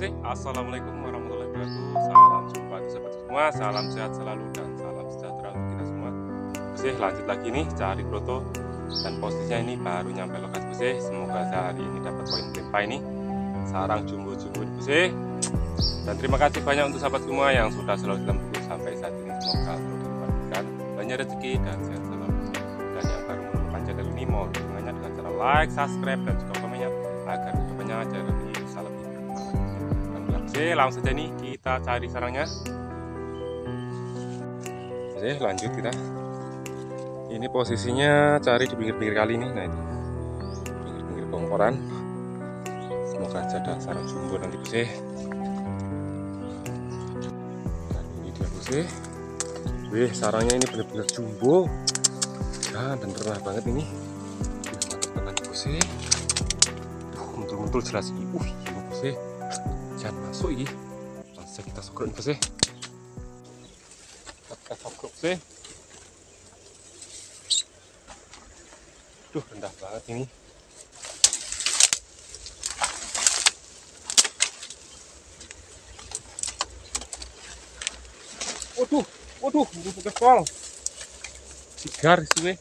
Bose. Assalamualaikum warahmatullahi wabarakatuh. Salam jumpa sahabat semua, salam sehat selalu dan salam sejahtera untuk kita semua. Bose, lanjut lagi nih cari kroto, dan posisinya ini baru nyampe lokasi Bose. Semoga hari ini dapat poin melimpah ini sarang jumbo-jumbo Bose. Dan terima kasih banyak untuk sahabat semua yang sudah selalu dalam video sampai saat ini. Semoga terus diberikan banyak rezeki dan sehat selalu. Dan yang baru menemukan channel ini, mohon dukungannya dengan cara like, subscribe dan juga komennya agar videonya channel ini bisa lebih berkembang. Oke, langsung saja nih kita cari sarangnya. Oke, lanjut kita. Ini posisinya cari di pinggir-pinggir kali ini. Nah, itu pinggir-pinggir bongkoran. Semoga aja ada sarang jumbo nanti Bose. Dan ini dia Bose. Wih, sarangnya ini benar-benar jumbo. Ya, dan rendah banget ini. Mantap banget Bose. Muntul-muntul jelas ini. Ini Bose. Jangan masuk ini. Langsung kita sokrok ini Bose. Kita sokrok Bose. Duh, rendah banget ini. Waduh, ini pakai pol. Sigar sih.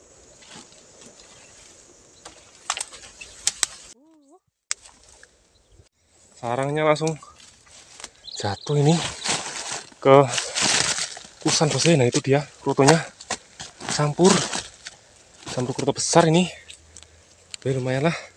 Sarangnya langsung jatuh ini ke kusan Bose. Nah, itu dia krotonya campur kroto besar ini. Oke, lumayan lah.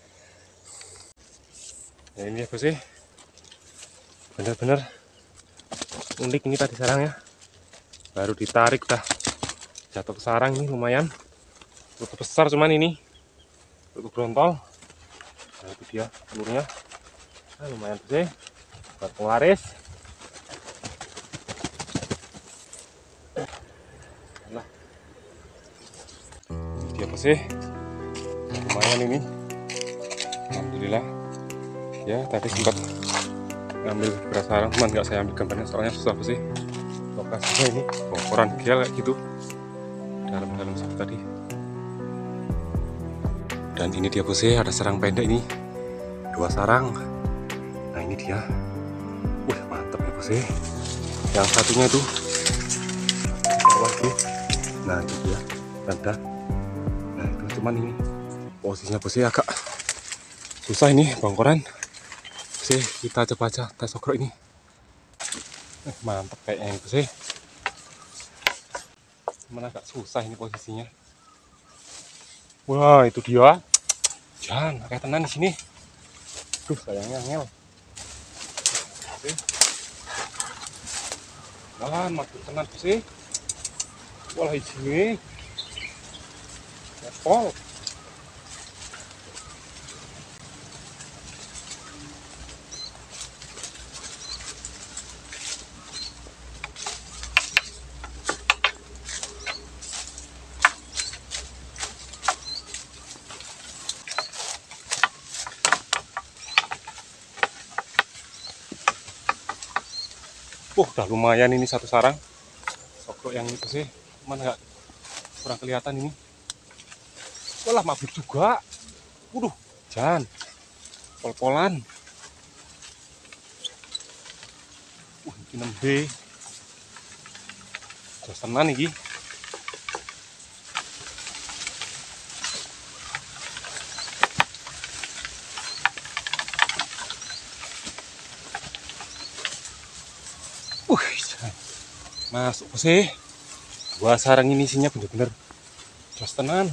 Nah, ini ya Bose, benar-benar unik ini tadi sarangnya. Baru ditarik dah jatuh ke sarang ini, lumayan kroto besar, cuman ini kroto brontol. Nah, itu dia telurnya. Nah, lumayan Bose buat penglaris. Nah, ini dia Bose, lumayan ini, alhamdulillah ya. Tadi sempat ngambil beberapa sarang, cuman nggak saya ambil gambarnya soalnya susah Bose. Lokasinya ini bongkoran gel kayak gitu, dalam-dalam seperti tadi. Dan ini dia Bose, ada sarang pendek ini, 2 sarang. Nah, ini dia. Wih, mantap ya Bose. Yang satunya itu bawah lagi. Nah, itu dia rendah. Nah, itu cuman ini posisinya Bose agak susah ini bongkoran Bose. Kita coba aja tes sokrok ini. Mantap kayaknya Bose. Cuman agak susah ini posisinya. Wah, itu dia. Jangan kayak tenan di sini. Duh, sayangnya ngel. Wah, makin tenan Bose. Walah ini pol. Udah lumayan ini satu sarang sokrok yang itu sih, cuman nggak kurang kelihatan ini. Walah, mabuk juga. Waduh, jangan pol-polan. Ini 6B. Terus tenan nih. Masuk Bose. 2 sarang ini isinya bener-bener jos tenan.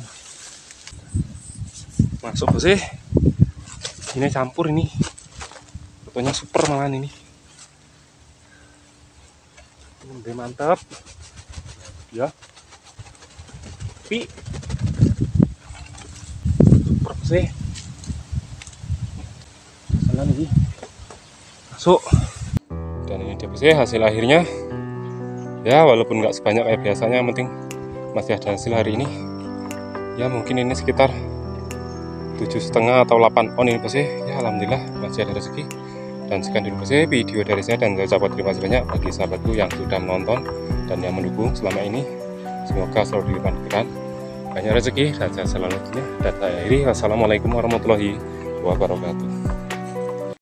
Masuk Bose. Ini campur ini. Fotonya super malahan ini. Ini mantap. Ya. Pi. Super Bose. Tenan ini. Masuk. Dan ini dia Bose hasil akhirnya. Ya, walaupun nggak sebanyak kayak biasanya, yang penting masih ada hasil hari ini. Ya, mungkin ini sekitar 7,5 atau 8 on ini Bose. Ya, alhamdulillah masih ada rezeki. Dan sekian dulu Bose video dari saya, dan saya ucapkan terima kasih banyak bagi sahabatku yang sudah menonton dan yang mendukung selama ini. Semoga selalu dilimpahkan banyak rezeki dan sehat selalu. Dan saya akhiri, wassalamualaikum warahmatullahi wabarakatuh.